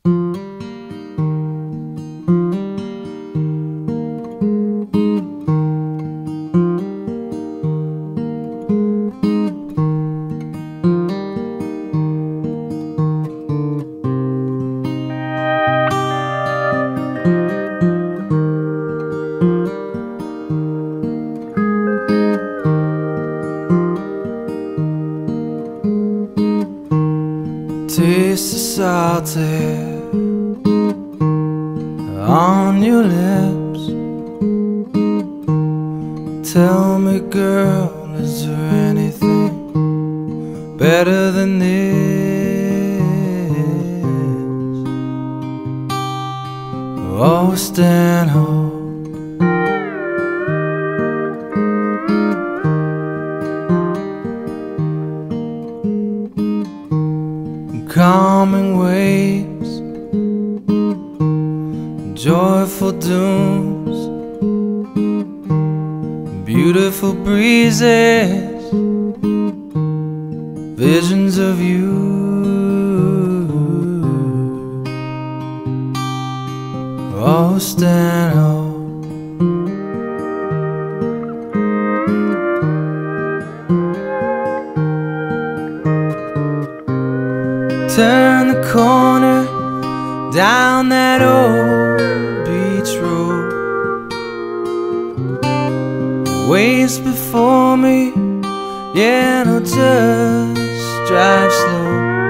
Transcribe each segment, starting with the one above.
Taste the salty on your lips. Tell me, girl, is there anything better than this? Oh, Stanhope, calming waves, joyful dooms, beautiful breezes, visions of you. Oh, Stanhope, turn the corner down that old beach road. Waves before me, yeah, no, just drive slow.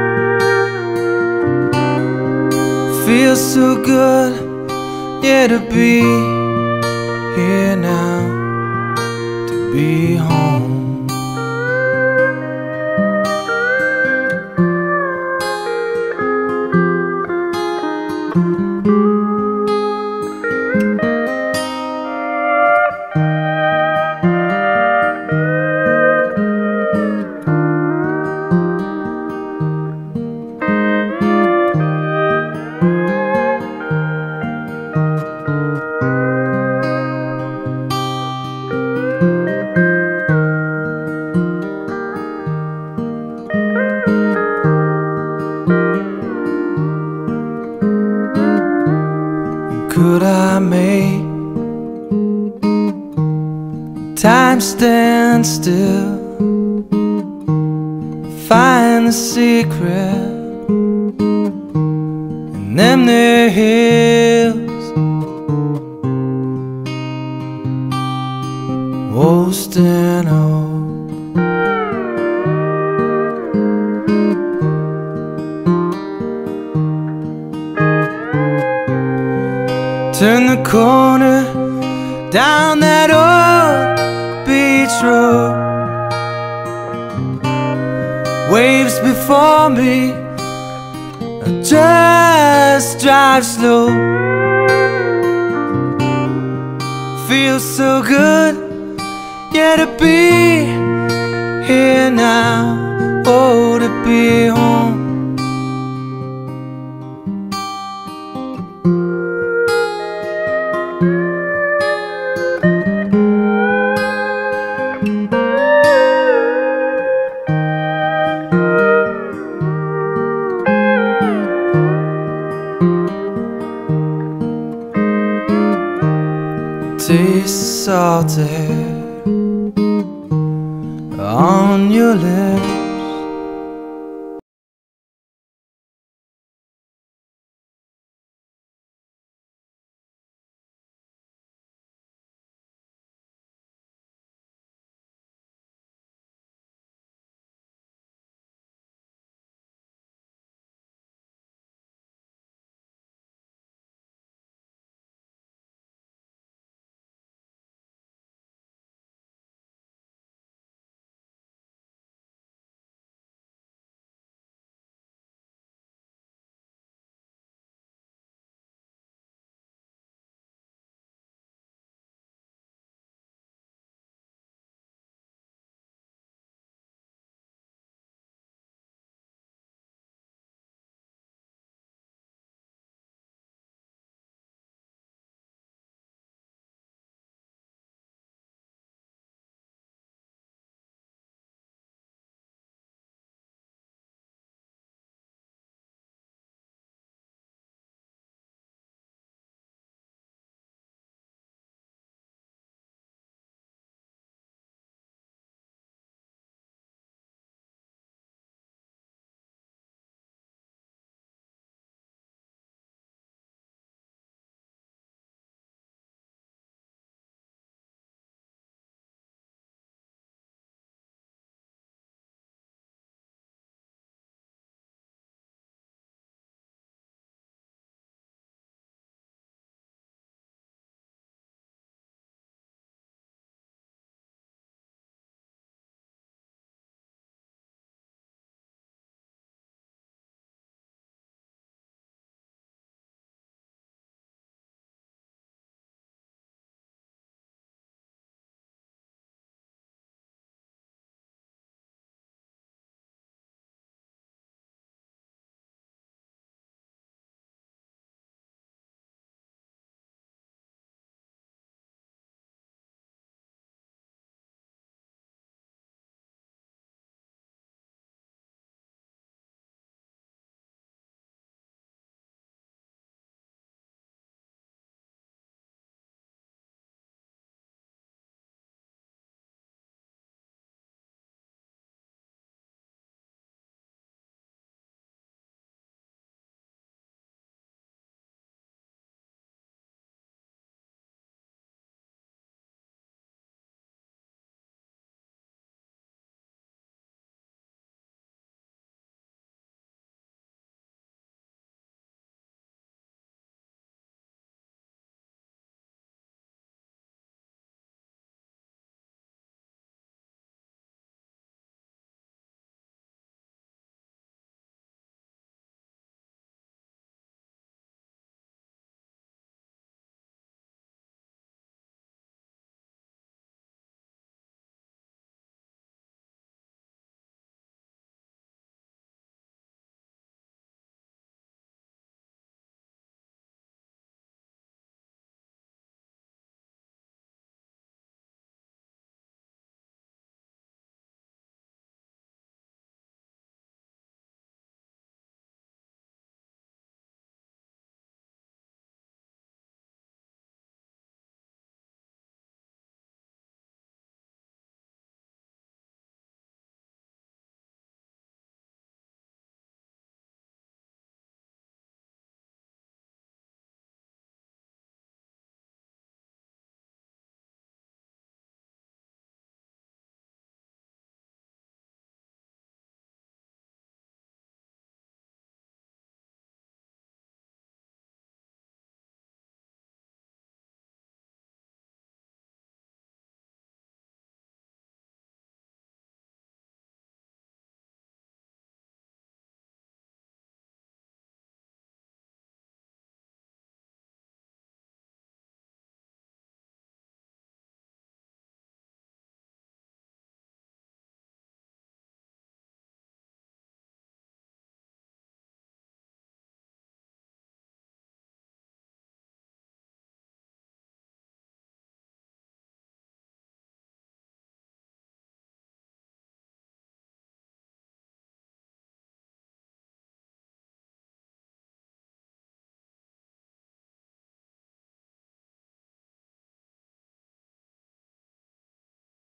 Feels so good, yeah, to be here now, to be home. Could I make time stand still, find the secret in them there hills? Oh, Stanhope, turn the corner down that old beach road. Waves before me, just drive slow. Feels so good, yeah, to be here now, oh, to be home. Taste salty on your lips.